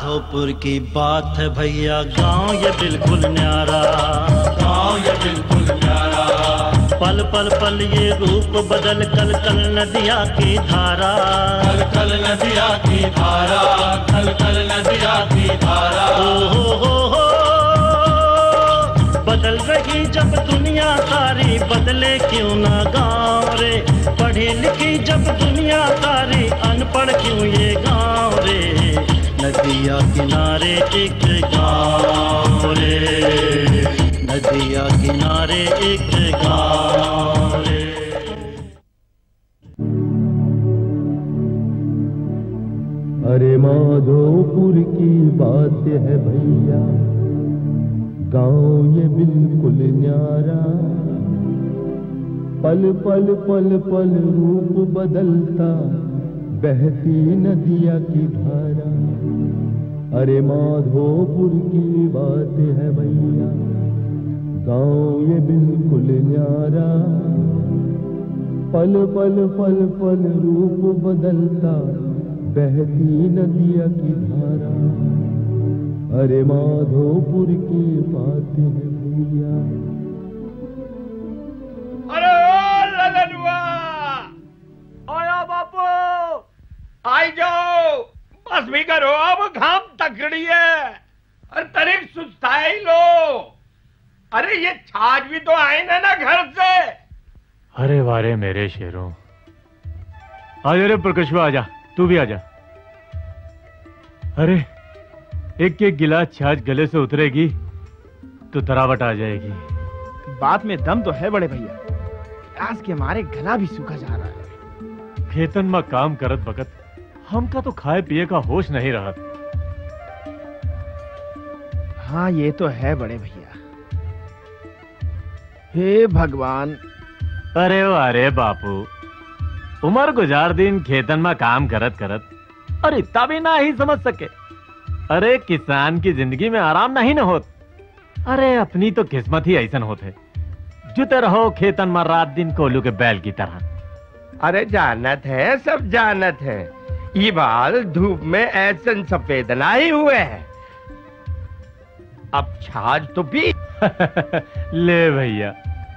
माधोपुर की बात है भैया, गांव ये बिल्कुल न्यारा, गांव ये बिल्कुल न्यारा। पल पल पल ये रूप बदल, कल कल नदिया की धारा, कल कल नदिया की धारा, कल कल नदिया की धारा। हो बदल रही जब दुनिया सारी, बदले क्यों ना गाँव रे। पढ़ी लिखी जब दुनिया सारी, अनपढ़ क्यों ये गाँव रे। नदिया किनारे एक गाँव रे, नदिया किनारे एक गाँव रे। अरे माधोपुर की बात है भैया, गाँव ये बिल्कुल न्यारा। पल पल पल पल रूप बदलता, बहती नदिया की धारा। अरे माधोपुर की बात है भैया, गाँव ये बिल्कुल न्यारा। पल पल पल पल रूप बदलता, बहती नदिया की धारा। अरे माधोपुर की बात है भैया। अरे ओ ललनुआ, आया बापू, आई जाओ, बस भी करो, अब घाम तकड़ी है। अरे तनिक सुस्ताई लो। अरे ये छाछ भी तो आए ना घर से। अरे वारे मेरे शेरों, आजा रे प्रकाशवा, आजा, तू भी आजा। अरे एक एक गिलास छाछ गले से उतरेगी तो तरावट आ जाएगी। बात में दम तो है बड़े भैया, प्यास के मारे गला भी सूखा जा रहा है। खेतन में काम करत वक्त हमका तो खाए पिए का होश नहीं रहा। हाँ ये तो है बड़े भैया। हे भगवान। अरे वारे बापू, उमर गुजार दिन खेतन में काम करत करत और इतना भी ना ही समझ सके। अरे किसान की जिंदगी में आराम नहीं न होत। अरे अपनी तो किस्मत ही ऐसन होते, जुते रहो खेतन में रात दिन कोलू के बैल की तरह। अरे जानत है, सब जानत है, ये बाल धूप में ऐसे सफेद नहीं हुए हैं। अब छाछ तो पी। ले भैया।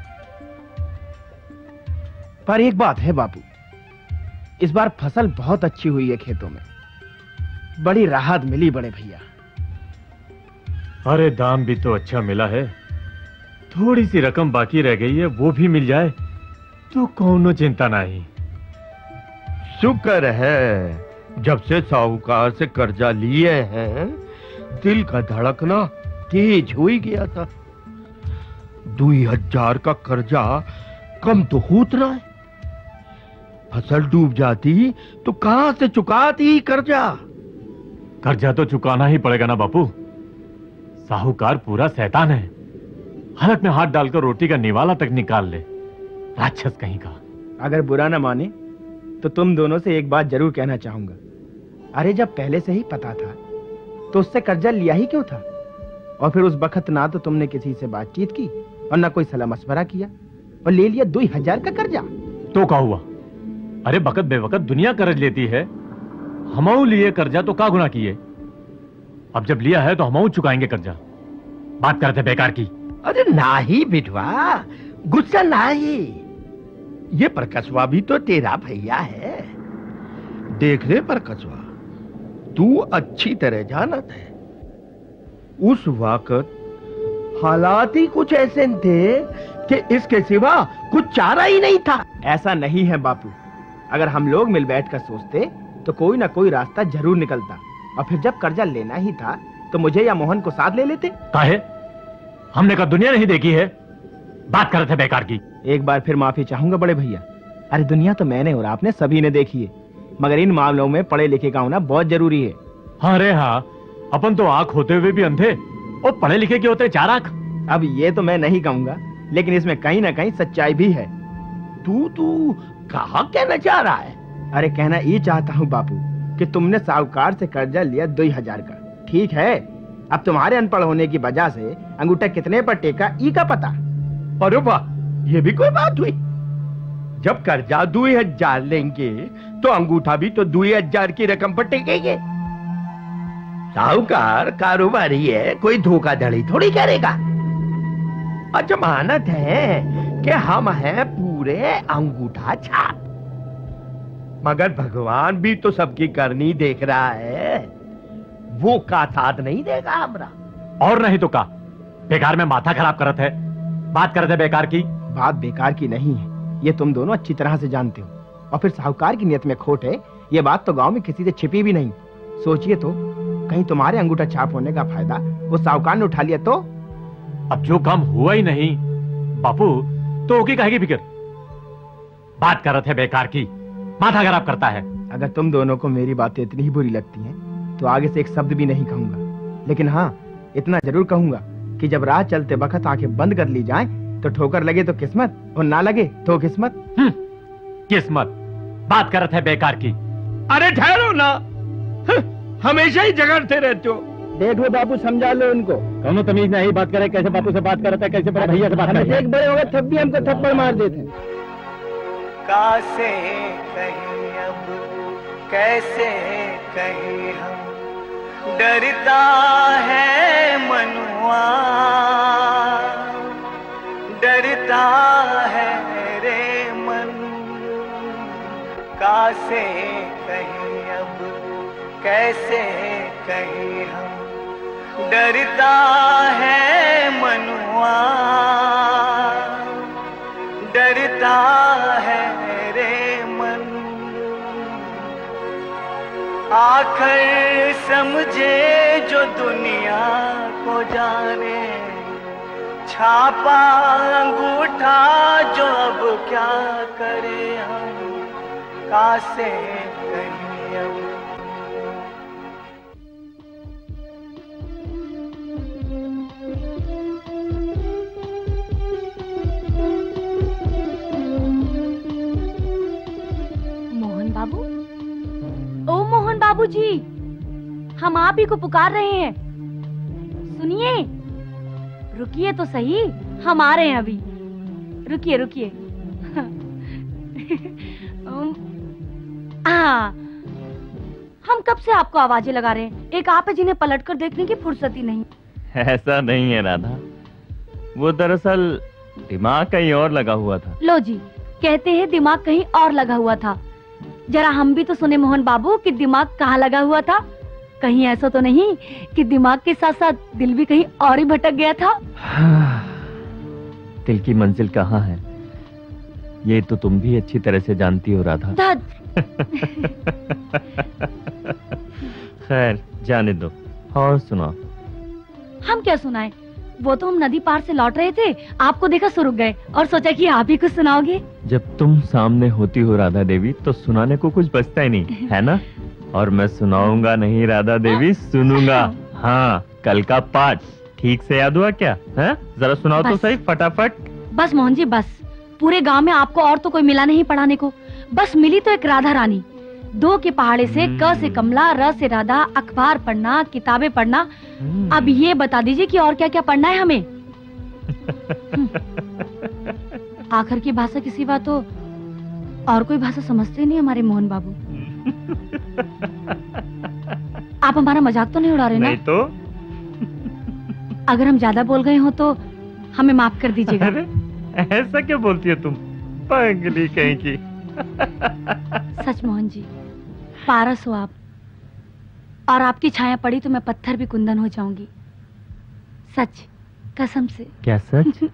पर एक बात है बापू, इस बार फसल बहुत अच्छी हुई है खेतों में, बड़ी राहत मिली बड़े भैया। अरे दाम भी तो अच्छा मिला है, थोड़ी सी रकम बाकी रह गई है, वो भी मिल जाए तो कौनो चिंता नहीं। शुक्र है, जब से साहूकार से कर्जा लिए हैं, दिल का धड़कना तेज हो ही गया था। 2000 का कर्जा कम तो होत रहा है। फसल डूब जाती तो कहां से चुकाती कर्जा। कर्जा तो चुकाना ही पड़ेगा ना बापू। साहूकार पूरा शैतान है, हलक में हाथ डालकर रोटी का निवाला तक निकाल ले, राक्षस कहीं का। अगर बुरा ना माने तो तुम दोनों से एक बात जरूर कहना चाहूंगा। अरे जब पहले से ही पता था तो उससे कर्जा लिया ही क्यों था? और फिर उस वक्त ना तो तुमने किसी से बातचीत की और ना कोई सलाह मशवरा किया और ले लिया 2000 का कर्जा। तो क्या हुआ? अरे बकत बेवकत दुनिया कर्ज लेती है, हमऊ लिए कर्जा तो क्या गुनाह किए? अब जब लिया है तो हमऊ चुकाएंगे कर्जा। बात करते बेकार की। अरे नाही बिटवा, गुस्सा नाही। ये प्रकाशवा भी तो तेरा भैया है। देख रे प्रकाशवा, तू अच्छी तरह जानत है, उस वक्त हालात ही कुछ ऐसे थे कि इसके सिवा कुछ चारा ही नहीं था। ऐसा नहीं है बापू, अगर हम लोग मिल बैठकर सोचते तो कोई ना कोई रास्ता जरूर निकलता। और फिर जब कर्जा लेना ही था तो मुझे या मोहन को साथ ले लेते। काहे? हमने का दुनिया नहीं देखी है? बात कर रहे थे बेकार की। एक बार फिर माफी चाहूंगा बड़े भैया। अरे दुनिया तो मैंने और आपने सभी ने देखी है, मगर इन मामलों में पढ़े लिखे का होना बहुत जरूरी है। अरे हाँ, अपन तो आंख होते हुए भी अंधे और पढ़े लिखे के होते 4 आंख। अब ये तो मैं नहीं कहूंगा, लेकिन इसमें कहीं ना कहीं सच्चाई भी है। तू कहाँ कहना चाह रहा है? अरे कहना ये चाहता हूँ बापू कि तुमने साहूकार से कर्जा लिया 2000 का, ठीक है। अब तुम्हारे अनपढ़ होने की वजह से अंगूठा कितने पर टेका ई का पता। अरे वाह, ये भी कोई बात हुई? जब कर्जा 2000 लेंगे तो अंगूठा भी तो 2000 की रकम पर टेकेंगे। साहूकार कारोबारी है, कोई धोखाधड़ी थोड़ी करेगा। और जमानत है कि हम हैं पूरे अंगूठा छाप। मगर भगवान भी तो सबकी करनी देख रहा है, वो का साथ नहीं देगा हमरा। और नहीं तो का, बेकार में माथा खराब करत है, बात करते बेकार की। बात बेकार की नहीं है, ये तुम दोनों अच्छी तरह से जानते हो। और फिर साहूकार की नियत में खोट है, ये बात तो गांव में किसी से छिपी भी नहीं। सोचिए तो, कहीं तुम्हारे अंगूठा छाप होने का फायदा वो साहूकार ने उठा लिया तो? अब जो काम हुआ ही नहीं बापू, तो ओकी काहे की फिक्र। बात करत है बेकार की, माथा खराब करता है। अगर तुम दोनों को मेरी बातें इतनी ही बुरी लगती हैं, तो आगे से एक शब्द भी नहीं कहूंगा। लेकिन हाँ, इतना जरूर कहूंगा कि जब राह चलते वक्त आंखें बंद कर ली जाएं, तो ठोकर लगे तो किस्मत, और ना लगे तो किस्मत। किस्मत बात करत है बेकार की। अरे ठहरो ना, हमेशा ही झगड़ते रहते हो। देख लो बापू, समझा लो उनको। दोनों तमीज नहीं बात करे, कैसे बापू से बात करता है, कैसे बड़े भैया से बात हमें एक बड़े हो गए तब भी हमको थप्पड़ मार देते हैं। कासे कहीं अब कैसे कहीं हम, डरता है मनुआ, डरता है रे मन। कासे कहीं अब कैसे कहीं हम, डरता है मनुआ, डरता है रे मन। आखिर समझे जो दुनिया को जाने, छापा अंगूठा जो अब क्या करे हम, कासे कहीं अब। बाबू, ओ मोहन बाबू जी, हम आप ही को पुकार रहे हैं। सुनिए, रुकिए तो सही, हम आ रहे हैं अभी। रुकिए रुकिए। हम कब से आपको आवाजें लगा रहे हैं, एक आप है जिन्हें पलटकर देखने की फुर्सत ही नहीं। ऐसा नहीं है राधा, वो दरअसल दिमाग कहीं और लगा हुआ था। लो जी, कहते हैं दिमाग कहीं और लगा हुआ था। जरा हम भी तो सुने मोहन बाबू कि दिमाग कहाँ लगा हुआ था। कहीं ऐसा तो नहीं कि दिमाग के साथ साथ दिल भी कहीं और ही भटक गया था। दिल की मंजिल कहाँ है, ये तो तुम भी अच्छी तरह से जानती हो राधा। खैर जाने दो, और सुनाओ। हम क्या सुनाएं? वो तो हम नदी पार से लौट रहे थे, आपको देखा सो रुक गए और सोचा कि आप ही कुछ सुनाओगे। जब तुम सामने होती हो राधा देवी, तो सुनाने को कुछ बचता ही नहीं है ना। और मैं सुनाऊंगा नहीं राधा देवी, सुनूंगा। हाँ, कल का पाठ ठीक से याद हुआ क्या है? जरा सुनाओ तो सही फटाफट। बस मोहन जी बस, पूरे गांव में आपको और तो कोई मिला नहीं पढ़ाने को। बस मिली तो एक राधा रानी। 2 के पहाड़े से, क से कमला, र से राधा, अखबार पढ़ना, किताबें पढ़ना। अब ये बता दीजिए कि और क्या क्या पढ़ना है हमें। आखिर की भाषा की सिवा तो और कोई भाषा समझते नहीं हमारे मोहन बाबू। आप हमारा मजाक तो नहीं उड़ा रहे ना? नहीं तो। अगर हम ज्यादा बोल गए हो तो हमें माफ कर दीजिएगा। ऐसा क्यों बोलती हो तुम, पागली कहीं की। सच मोहन जी, पारस हो आप, और आपकी छाया पड़ी तो मैं पत्थर भी कुंदन हो जाऊंगी। सच, कसम से। क्या सच?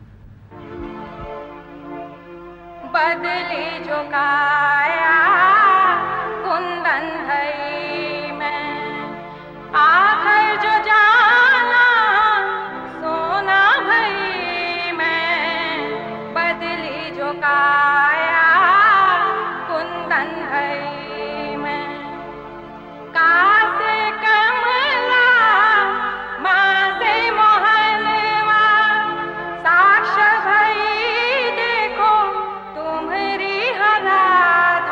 बदली जो काया कुंदन है मैं, आखिर जो जाना सोना भई मैं। बदली जो काया कुंदन है मैं, कासे कमला माँ से मोहनवा, साक्ष भई देखो तुम्हारी हराधा।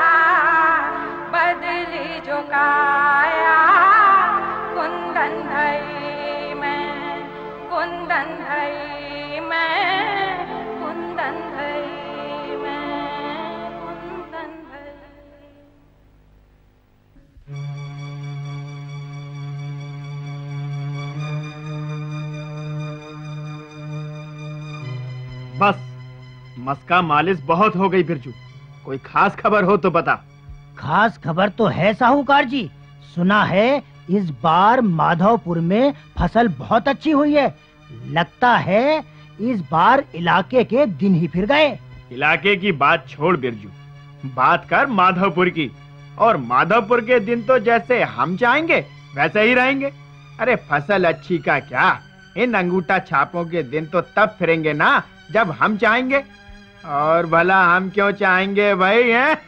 मस्का मालिश बहुत हो गई बिरजू, कोई खास खबर हो तो बता। खास खबर तो है साहूकार जी, सुना है इस बार माधवपुर में फसल बहुत अच्छी हुई है। लगता है इस बार इलाके के दिन ही फिर गए। इलाके की बात छोड़ बिरजू, बात कर माधवपुर की। और माधवपुर के दिन तो जैसे हम चाहेंगे वैसे ही रहेंगे। अरे फसल अच्छी का क्या, इन अंगूठा छापों के दिन तो तब फिरेंगे ना जब हम चाहेंगे। और भला हम क्यों चाहेंगे भाई हैं?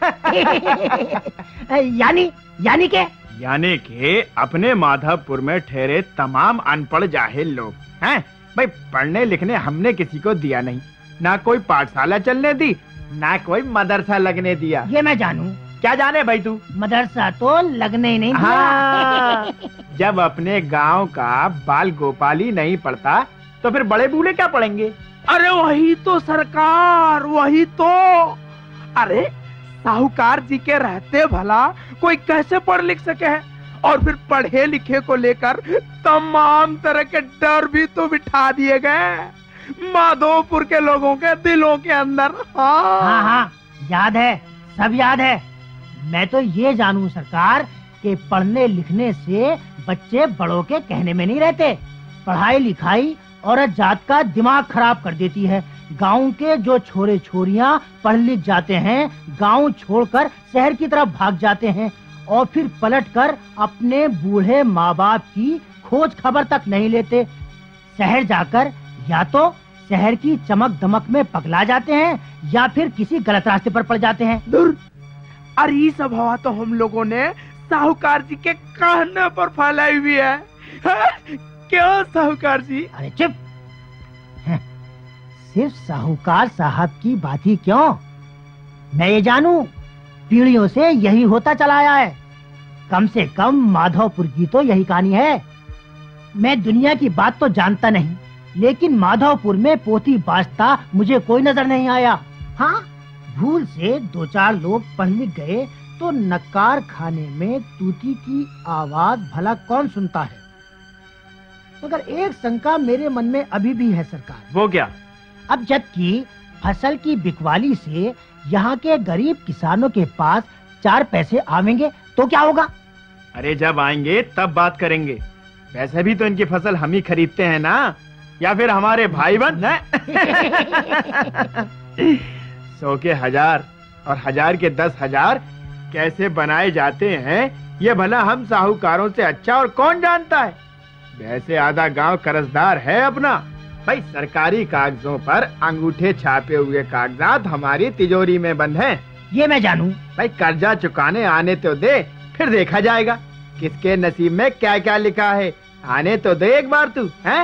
यानी के अपने माधवपुर में ठहरे तमाम अनपढ़ जाहिल लोग हैं भाई, पढ़ने लिखने हमने किसी को दिया नहीं, ना कोई पाठशाला चलने दी, ना कोई मदरसा लगने दिया। ये मैं जानूं। क्या जाने भाई तू? मदरसा तो लगने ही नहीं दिया। हाँ, जब अपने गांव का बाल गोपाली नहीं पढ़ता तो फिर बड़े बूढ़े क्या पढ़ेंगे? अरे वही तो सरकार, वही तो। अरे साहूकार जी के रहते भला कोई कैसे पढ़ लिख सके है? और फिर पढ़े लिखे को लेकर तमाम तरह के डर भी तो बिठा दिए गए माधोपुर के लोगों के दिलों के अंदर। हाँ, याद है, सब याद है। मैं तो ये जानूं सरकार कि पढ़ने लिखने से बच्चे बड़ों के कहने में नहीं रहते। पढ़ाई लिखाई औरत जात का दिमाग खराब कर देती है। गांव के जो छोरे छोरियां पढ़ लिख जाते हैं, गांव छोड़कर शहर की तरफ भाग जाते हैं और फिर पलटकर अपने बूढ़े माँ बाप की खोज खबर तक नहीं लेते। शहर जाकर या तो शहर की चमक दमक में पगला जाते हैं या फिर किसी गलत रास्ते पर पड़ जाते हैं। दूर। अरे ये सब हवा तो हम लोगों ने साहूकार जी के कहने पर फैलाई हुई है। क्यों साहूकार जी? अरे चुप। सिर्फ साहूकार साहब की बात ही क्यों, मैं ये जानूं पीढ़ियों से यही होता चला आया है। कम से कम माधवपुर की तो यही कहानी है। मैं दुनिया की बात तो जानता नहीं, लेकिन माधवपुर में पोथी बाजता मुझे कोई नजर नहीं आया। हाँ, भूल से 2-4 लोग पढ़ लिख गए तो नकार खाने में तूती की आवाज भला कौन सुनता है? मगर एक शंका मेरे मन में अभी भी है सरकार। वो क्या? अब जबकि फसल की बिकवाली से यहाँ के गरीब किसानों के पास 4 पैसे आवेंगे तो क्या होगा? अरे जब आएंगे तब बात करेंगे। वैसे भी तो इनकी फसल हम ही खरीदते हैं ना, या फिर हमारे भाई बंद हैं? 100 के 1000 और 1000 के 10,000 कैसे बनाए जाते हैं ये भला हम साहूकारों से अच्छा और कौन जानता है? वैसे आधा गांव कर्जदार है अपना भाई। सरकारी कागजों पर अंगूठे छापे हुए कागजात हमारी तिजोरी में बंद हैं। ये मैं जानूं। भाई कर्जा चुकाने आने तो दे, फिर देखा जाएगा किसके नसीब में क्या क्या लिखा है। आने तो दे एक बार तू, हैं?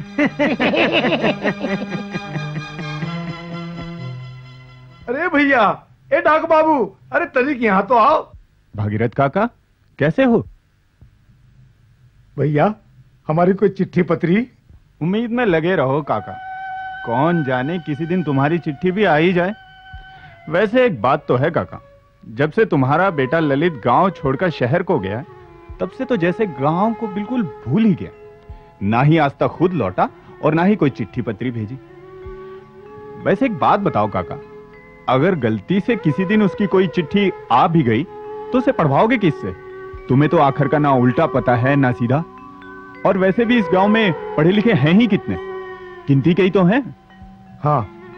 अरे भैया, ए डाक बाबू, अरे तनिक यहाँ तो आओ। भागीरथ काका, कैसे हो? भैया, हमारी कोई चिट्ठी पत्री? उम्मीद में लगे रहो काका, कौन जाने किसी दिन तुम्हारी चिट्ठी भी आ ही जाए। वैसे एक बात तो है काका, जब से तुम्हारा बेटा ललित गांव छोड़कर शहर को गया, तब से तो जैसे गांव को बिल्कुल भूल ही गया। ना ही आज तक खुद लौटा और ना ही कोई चिट्ठी पत्री भेजी। वैसे एक बात बताओ काका, अगर गलती से किसी दिन उसकी कोई चिट्ठी आ भी गई तो उसे पढ़वाओगे किससे? तुम्हें तो आखिर का ना उल्टा पता है ना सीधा। और वैसे भी इस गांव में पढ़े लिखे हैं ही कितने, गिनती के ही तो हैं। हाँ,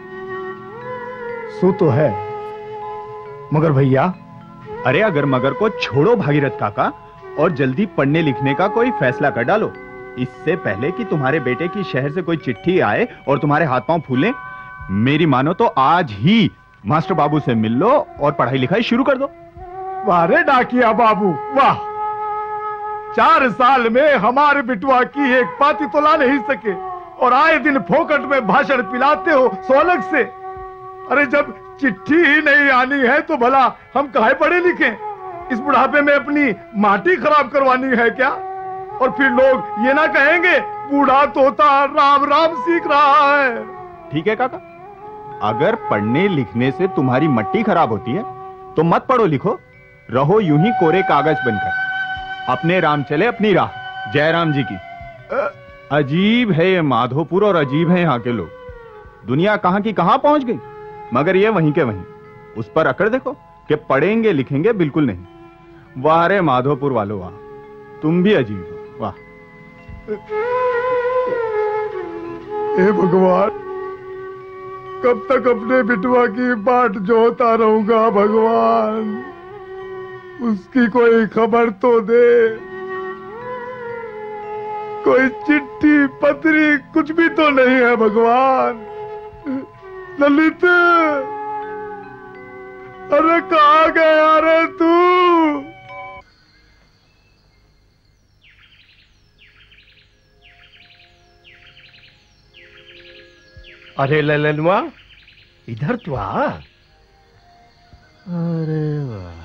सो तो है, मगर भैया। अरे अगर मगर को छोड़ो भागीरथ काका और जल्दी पढ़ने लिखने का कोई फैसला कर डालो, इससे पहले कि तुम्हारे बेटे की शहर से कोई चिट्ठी आए और तुम्हारे हाथ पांव फूले। मेरी मानो तो आज ही मास्टर बाबू से मिल लो और पढ़ाई लिखाई शुरू कर दो। वाह रे डाकिया बाबू, वाह। 4 साल में हमारे बिटुआ की एक पाती तो ला नहीं सके और आए दिन फोकट में भाषण पिलाते हो सोलग से। अरे जब चिट्ठी ही नहीं आनी है तो भला हम काहे पढ़े लिखे? इस बुढ़ापे में अपनी माटी खराब करवानी है क्या? और फिर लोग ये ना कहेंगे बूढ़ा तोता राम राम सीख रहा है। ठीक है काका, अगर पढ़ने लिखने से तुम्हारी मट्टी खराब होती है तो मत पढ़ो लिखो, रहो यूं ही कोरे कागज बनकर। अपने राम चले अपनी राह, जय राम जी की। अजीब है ये माधोपुर और अजीब है यहाँ के लोग। दुनिया कहाँ की कहाँ पहुंच गई। मगर ये वहीं के वहीं, उस पर अकड़ देखो कि पढ़ेंगे लिखेंगे बिल्कुल नहीं। वाह रे माधोपुर वालों वाह, तुम भी अजीब हो, वाह। हे भगवान, कब तक अपने बिटवा की बाट जोता रहूंगा भगवान, उसकी कोई खबर तो दे, कोई चिट्ठी पत्री कुछ भी तो नहीं है भगवान। ललित, अरे कहाँ गया रे तू? अरे ललनवा, इधर तो आ। अरे वाह,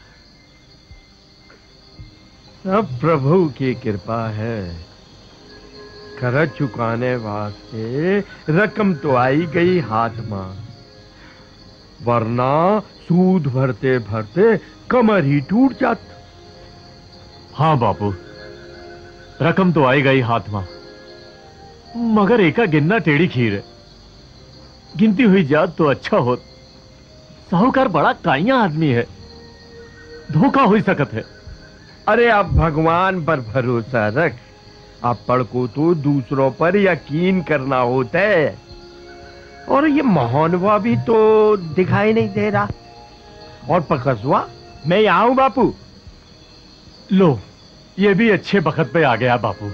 सब प्रभु की कृपा है। कर्ज चुकाने वास्ते रकम तो आई गई हाथ में, वरना सूद भरते भरते कमर ही टूट जात। हाँ बापू, रकम तो आई गई हाथ में, मगर एका गिनना टेढ़ी खीर है। गिनती हुई जात तो अच्छा होत। साहूकार बड़ा काइया आदमी है, धोखा हो सकत है। अरे आप भगवान पर भरोसा रख, आप पढ़को तो दूसरों पर यकीन करना होता है। और ये मोहनवा भी तो दिखाई नहीं दे रहा। और पकसवा, मैं यहाँ हूं बापू। लो, ये भी अच्छे वक्त पे आ गया बापू।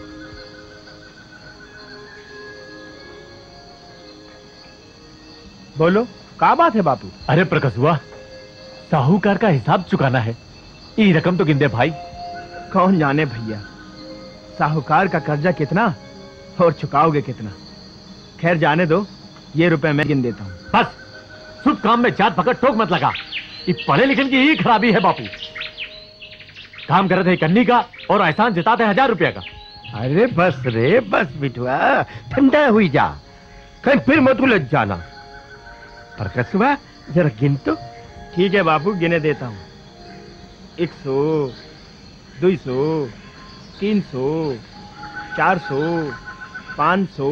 बोलो, क्या बात है बापू? अरे प्रकसुआ, साहूकार का हिसाब चुकाना है। ये रकम तो गिन दे भाई। कौन जाने भैया, साहूकार का कर्जा कितना और चुकाओगे कितना। खैर जाने दो, ये रुपए मैं गिन देता हूँ। बस, शुभ काम में जात पकड़ टोक मत लगा। ये पढ़े लिखने की ही खराबी है बापू। काम करते है कन्नी का और एहसान जताते 1000 रुपया का। अरे बस रे बस बिटवा, ठंडा हुई जा, कहीं फिर मत उलझ जाना। प्रकसवा, जरा गिन तो। ठीक है बापू, गिने देता हूँ। 100, 200, 300, 400, 500।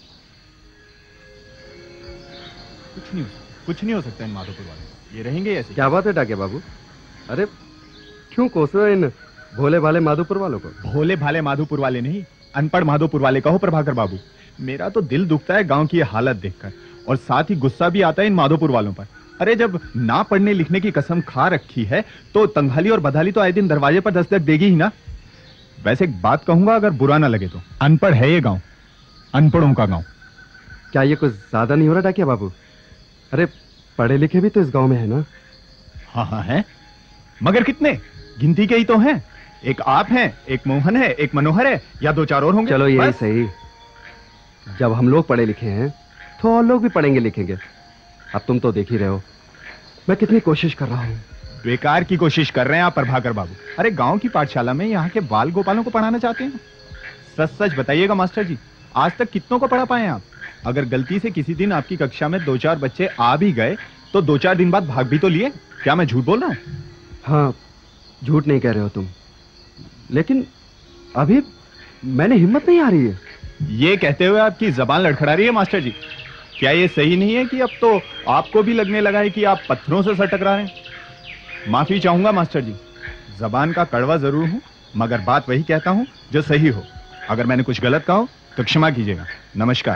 कुछ नहीं हो सकता इन माधोपुर वाले, ये रहेंगे ऐसे। क्या बात है डाके बाबू? अरे क्यों कोस रहे हो इन भोले भाले माधोपुर वालों को? भोले भाले माधोपुर वाले नहीं, अनपढ़ माधोपुर वाले कहो प्रभाकर बाबू। मेरा तो दिल दुखता है गांव की ये हालत देखकर, और साथ ही गुस्सा भी आता है इन माधोपुर वालों पर। अरे जब ना पढ़ने लिखने की कसम खा रखी है तो तंगहाली और बदहाली तो आए दिन दरवाजे पर दस्तक देगी ही ना। वैसे एक बात कहूंगा, अगर बुरा ना लगे तो, अनपढ़ है ये गांव, अनपढ़ों का गांव। क्या ये कुछ ज्यादा नहीं हो रहा डाकिया बाबू? अरे पढ़े लिखे भी तो इस गांव में है ना। हाँ हाँ है, मगर कितने? गिनती के ही तो हैं। एक आप हैं, एक मोहन है, एक मनोहर है, या 2-4 और होंगे। चलो यही सही, जब हम लोग पढ़े लिखे हैं तो और लोग भी पढ़ेंगे लिखेंगे। अब तुम तो देख ही रहे हो मैं कितनी कोशिश कर रहा हूँ। बेकार की कोशिश कर रहे हैं आप प्रभाकर बाबू। अरे गांव की पाठशाला में यहाँ के बाल गोपालों को पढ़ाना चाहते हैं? सच सच बताइएगा मास्टर जी, आज तक कितनों को पढ़ा पाए आप? अगर गलती से किसी दिन आपकी कक्षा में 2-4 बच्चे आ भी गए तो 2-4 दिन बाद भाग भी तो लिए। क्या मैं झूठ बोल रहा हूँ? हाँ, झूठ नहीं कह रहे हो तुम, लेकिन अभी मैंने हिम्मत नहीं आ रही है। ये कहते हुए आपकी जबान लड़खड़ा रही है मास्टर जी। क्या ये सही नहीं है कि अब तो आपको भी लगने लगा है कि आप पत्थरों से सर टकरा रहे हैं? माफी चाहूंगा मास्टर जी, जबान का कड़वा जरूर हूं, मगर बात वही कहता हूं जो सही हो। अगर मैंने कुछ गलत कहा हो तो क्षमा कीजिएगा। नमस्कार।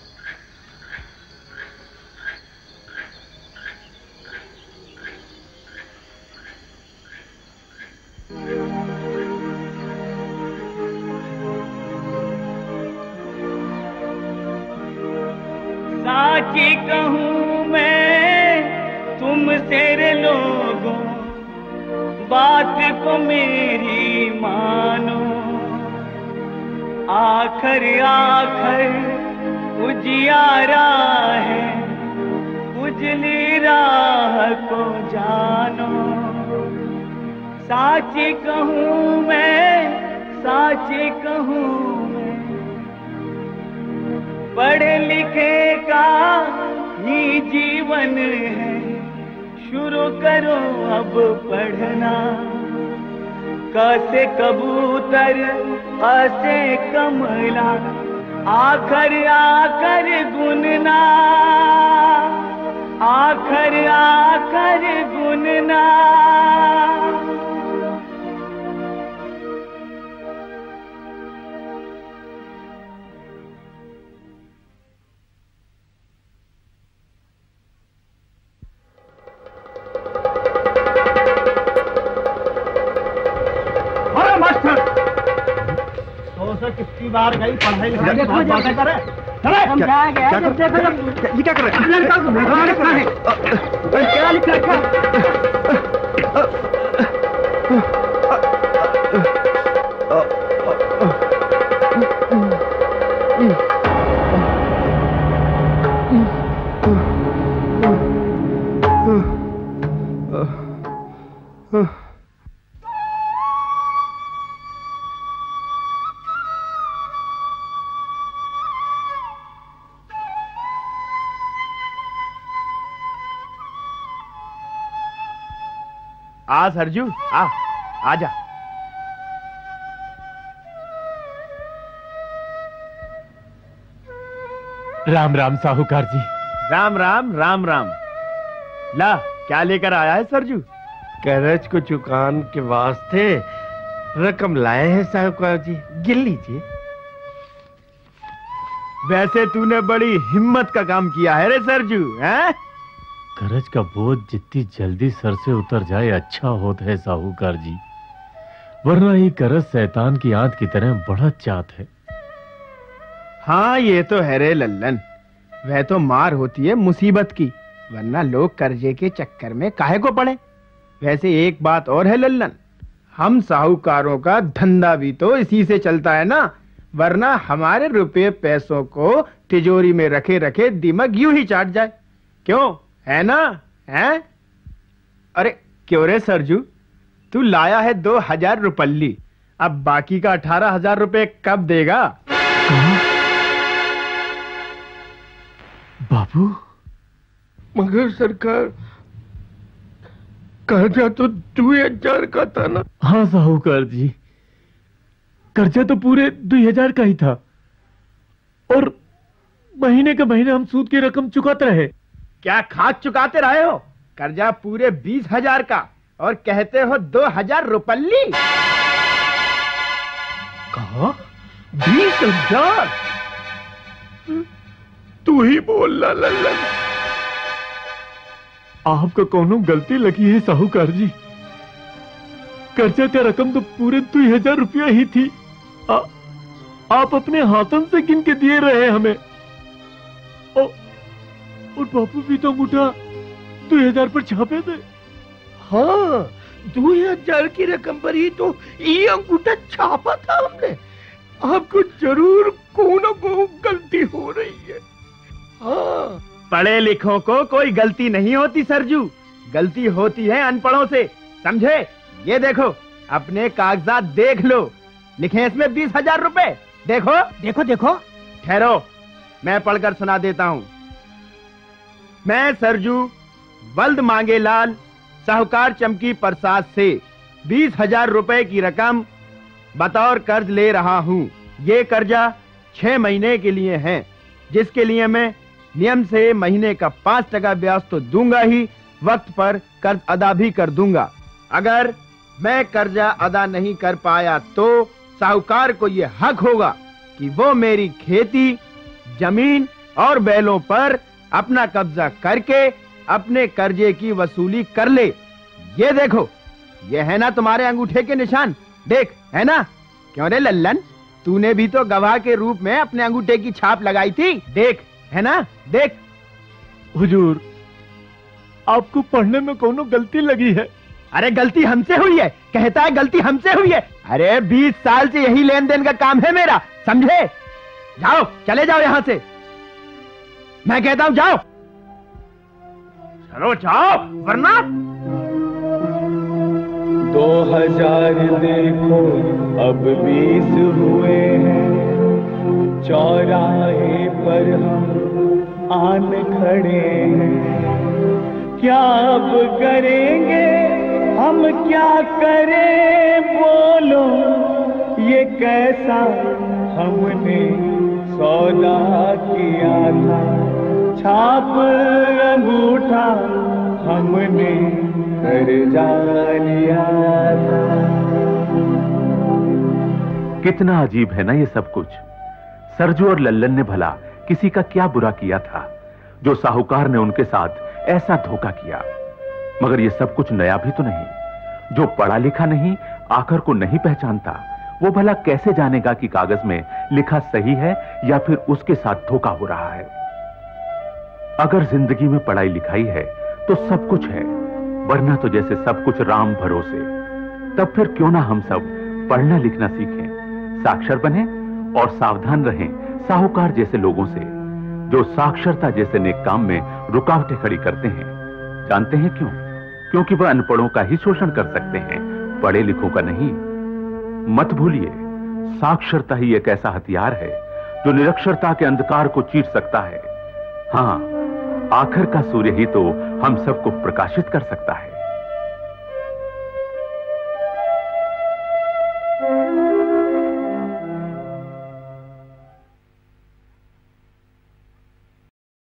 साची कहूँ मैं तुमसे रे लोगों, बात को मेरी मानो। आखर उजियारा है, उजली राह को जानो। साची कहूँ मैं, साची कहूँ, पढ़े लिखे का ही जीवन है, शुरू करो अब पढ़ना। क से कबूतर, अ से कमला, आखर आकर गुनना। आखर आखर गुनना। अरे मास्टर, 100 से कितनी बार गई पढ़ाई लिखाई की बातें करे। समझाया गया है, जब देखो ये क्या कर रहे हैं? क्या लिख रखा है? आ सरजू, आ जा। राम राम साहूकार जी। राम राम राम राम। ला, क्या लेकर आया है सरजू? कर्ज को चुकाने के वास्ते रकम लाए हैं साहूकार जी, गिन लीजिए। वैसे तूने बड़ी हिम्मत का काम किया है रे सरजू, हैं? कर्ज का बोझ जितनी जल्दी सर से उतर जाए अच्छा होता है साहूकार जी, वरना ये कर्ज शैतान की आंत की तरह बड़ा चात है। हाँ ये तो है रे लल्लन, वह तो मार होती है मुसीबत की, वरना लोग कर्जे के चक्कर में काहे को पड़े। वैसे एक बात और है लल्लन, हम साहूकारों का धंधा भी तो इसी से चलता है ना, वरना हमारे रुपए पैसों को तिजोरी में रखे रखे दिमाग यूं ही चाट जाए। क्यों, है ना? हैं? अरे क्यों रे सरजू, तू लाया है 2000 रुपल्ली, अब बाकी का 18,000 रुपए कब देगा? बाबू, मगर सरकार, कर्जा तो 2000 का था ना? हाँ साहूकार जी, कर्जा तो पूरे 2000 का ही था, और महीने के महीने हम सूद की रकम चुकाते रहे। क्या खाद चुकाते रहे हो? कर्जा पूरे 20,000 का और कहते हो 2000 रुपल्ली? कहा 20,000? तू ही बोल ला लल्लन। आपका कोनो गलती लगी है साहूकार जी, कर्जा का रकम तो पूरे 2000 रुपया ही थी। आप अपने हाथों से गिन के दिए रहे हमें, और बापू भी तो अंगूठा 2000 पर छापे थे। हाँ, 2000 की रकम पर ही तो ये अंगूठा छापा था हमने। आपको जरूर कोनो को गलती हो रही है। हाँ, पढ़े लिखों को कोई गलती नहीं होती सरजू, गलती होती है अनपढ़ों से, समझे? ये देखो, अपने कागजात देख लो, लिखे हैं इसमें 20,000 रुपए। देखो देखो देखो। ठहरो, मैं पढ़कर सुना देता हूँ। मैं सरजू वल्द मांगेलाल साहूकार चमकी प्रसाद से 20,000 रुपए की रकम बतौर कर्ज ले रहा हूँ। ये कर्जा 6 महीने के लिए है, जिसके लिए मैं नियम से महीने का 5% ब्याज तो दूंगा ही, वक्त पर कर्ज अदा भी कर दूंगा। अगर मैं कर्जा अदा नहीं कर पाया तो साहूकार को ये हक होगा कि वो मेरी खेती, जमीन और बैलों पर अपना कब्जा करके अपने कर्जे की वसूली कर ले। ये देखो, ये है ना तुम्हारे अंगूठे के निशान, देख, है ना? क्यों रे लल्लन, तूने भी तो गवाह के रूप में अपने अंगूठे की छाप लगाई थी, देख, है ना? देख। हुजूर, आपको पढ़ने में कोनो गलती लगी है? अरे गलती हमसे हुई है, कहता है गलती हमसे हुई है। अरे 20 साल से यही लेन देन का काम है मेरा, समझे? जाओ, चले जाओ यहां से, मैं कहता हूं जाओ। चलो जाओ, वरना 2000 देखो अब 20 हुए हैं, चौराहे पर हम आन खड़े हैं। क्या अब करेंगे हम, क्या करें बोलो, ये कैसा हमने सौदा किया था। छाप अंगूठा हमने कर जा लिया था। कितना अजीब है ना ये सब कुछ। सरजू और लल्लन ने भला किसी का क्या बुरा किया था जो साहूकार ने उनके साथ ऐसा धोखा किया। मगर ये सब कुछ नया भी तो नहीं। जो पढ़ा लिखा नहीं, आखिर को नहीं पहचानता, वो भला कैसे जानेगा कि कागज में लिखा सही है या फिर उसके साथ धोखा हो रहा है। अगर जिंदगी में पढ़ाई लिखाई है तो सब कुछ है, वरना तो जैसे सब कुछ राम भरोसे। तब फिर क्यों ना हम सब पढ़ना लिखना सीखें, साक्षर बने और सावधान रहें साहूकार जैसे लोगों से, जो साक्षरता जैसे नेक काम में रुकावटें खड़ी करते हैं। जानते हैं क्यों? क्योंकि वह अनपढ़ों का ही शोषण कर सकते हैं, पढ़े लिखों का नहीं। मत भूलिए, साक्षरता ही एक ऐसा हथियार है जो निरक्षरता के अंधकार को चीर सकता है। हाँ, आखिर का सूर्य ही तो हम सबको प्रकाशित कर सकता है।